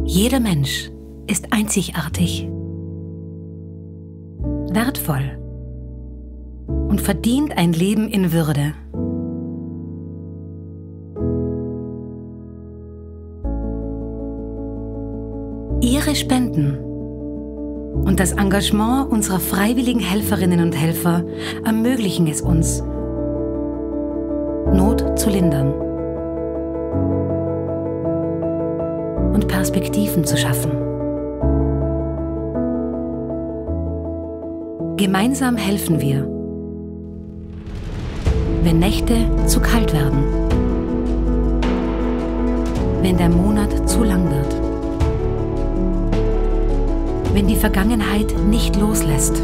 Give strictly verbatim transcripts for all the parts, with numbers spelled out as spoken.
Jeder Mensch ist einzigartig, wertvoll und verdient ein Leben in Würde. Ihre Spenden und das Engagement unserer freiwilligen Helferinnen und Helfer ermöglichen es uns, Not zu lindern und Perspektiven zu schaffen. Gemeinsam helfen wir, wenn Nächte zu kalt werden, wenn der Monat zu lang wird, wenn die Vergangenheit nicht loslässt,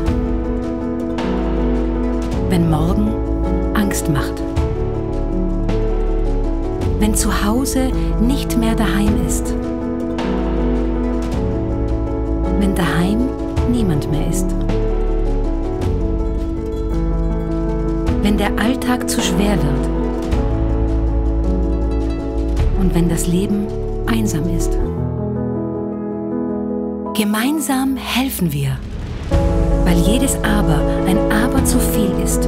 wenn morgen Angst macht, wenn zu Hause nicht mehr daheim ist, wenn daheim niemand mehr ist, wenn der Alltag zu schwer wird und wenn das Leben einsam ist. Gemeinsam helfen wir, weil jedes Aber ein Aber zu viel ist,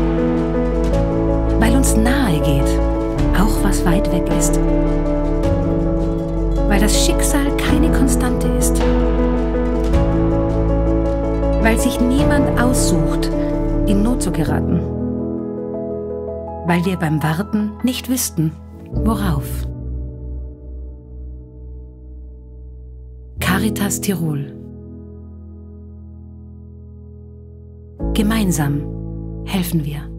weil uns nahe geht, auch was weit weg ist, weil das Schicksal keine Konstante ist, weil sich niemand aussucht, in Not zu geraten, weil wir beim Warten nicht wüssten, worauf. Caritas Tirol. Gemeinsam helfen wir.